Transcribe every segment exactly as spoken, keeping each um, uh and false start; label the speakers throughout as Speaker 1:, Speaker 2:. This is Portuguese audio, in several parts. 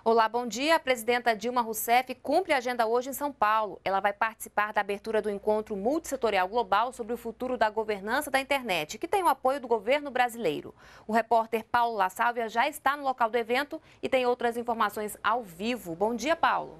Speaker 1: Olá, bom dia. A presidenta Dilma Rousseff cumpre a agenda hoje em São Paulo. Ela vai participar da abertura do encontro multissetorial global sobre o futuro da governança da internet, que tem o apoio do governo brasileiro. O repórter Paulo La Sálvia já está no local do evento e tem outras informações ao vivo. Bom dia, Paulo.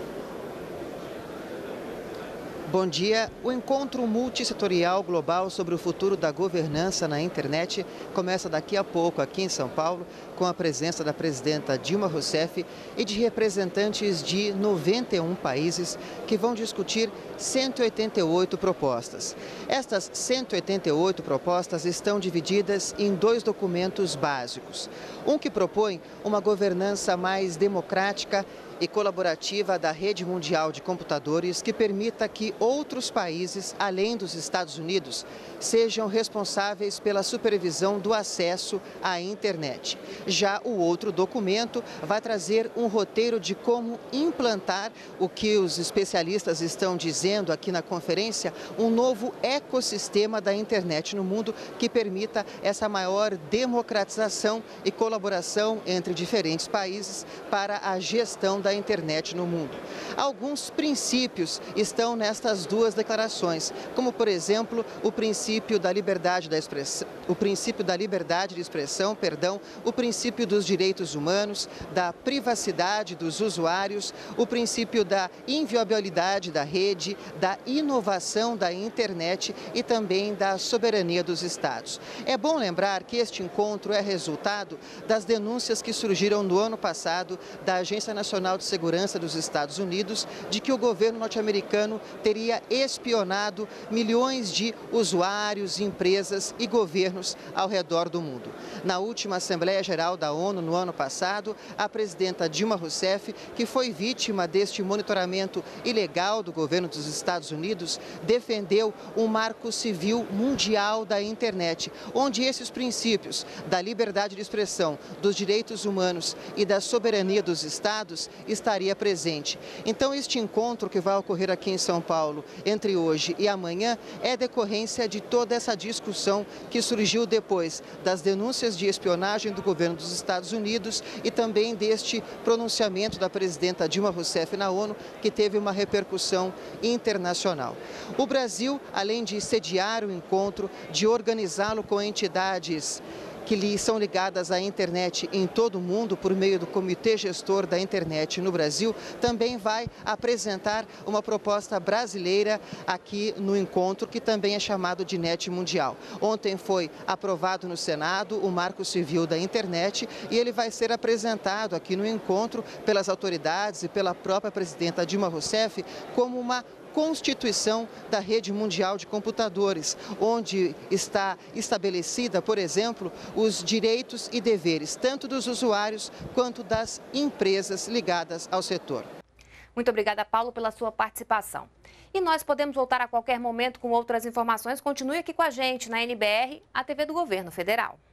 Speaker 2: Bom dia. O encontro multissetorial global sobre o futuro da governança na internet começa daqui a pouco aqui em São Paulo, com a presença da presidenta Dilma Rousseff e de representantes de noventa e um países que vão discutir cento e oitenta e oito propostas. Estas cento e oitenta e oito propostas estão divididas em dois documentos básicos. Um que propõe uma governança mais democrática e colaborativa da rede mundial de computadores que permita que outros países, além dos Estados Unidos, sejam responsáveis pela supervisão do acesso à internet. Já o outro documento vai trazer um roteiro de como implantar o que os especialistas estão dizendo aqui na conferência, um novo ecossistema da internet no mundo que permita essa maior democratização e colaboração entre diferentes países para a gestão da internet no mundo. Alguns princípios estão nestas duas declarações, como por exemplo, o princípio da liberdade da expressão, o princípio da liberdade de expressão, perdão, o princípio dos direitos humanos, da privacidade dos usuários, o princípio da inviolabilidade da rede, da inovação da internet e também da soberania dos estados. É bom lembrar que este encontro é resultado das denúncias que surgiram no ano passado da Agência Nacional de Segurança dos Estados Unidos de que o governo norte-americano teria espionado milhões de usuários, empresas e governos ao redor do mundo. Na última Assembleia Geral da ONU, no ano passado, a presidenta Dilma Rousseff, que foi vítima deste monitoramento ilegal do governo dos Estados Unidos, defendeu um marco civil mundial da internet, onde esses princípios da liberdade de expressão, dos direitos humanos e da soberania dos estados estaria presente. Então, este encontro que vai ocorrer aqui em São Paulo entre hoje e amanhã é decorrência de toda essa discussão que surgiu depois das denúncias de espionagem do governo dos Estados Unidos e também deste pronunciamento da presidenta Dilma Rousseff na ONU, que teve uma repercussão internacional. O Brasil, além de sediar o encontro, de organizá-lo com entidades que lhe são ligadas à internet em todo o mundo por meio do Comitê Gestor da Internet no Brasil, também vai apresentar uma proposta brasileira aqui no encontro, que também é chamado de Net Mundial. Ontem foi aprovado no Senado o Marco Civil da Internet e ele vai ser apresentado aqui no encontro pelas autoridades e pela própria presidenta Dilma Rousseff como uma Constituição da Rede Mundial de Computadores, onde está estabelecida, por exemplo, os direitos e deveres tanto dos usuários quanto das empresas ligadas ao setor.
Speaker 1: Muito obrigada, Paulo, pela sua participação. E nós podemos voltar a qualquer momento com outras informações. Continue aqui com a gente na N B R, a T V do Governo Federal.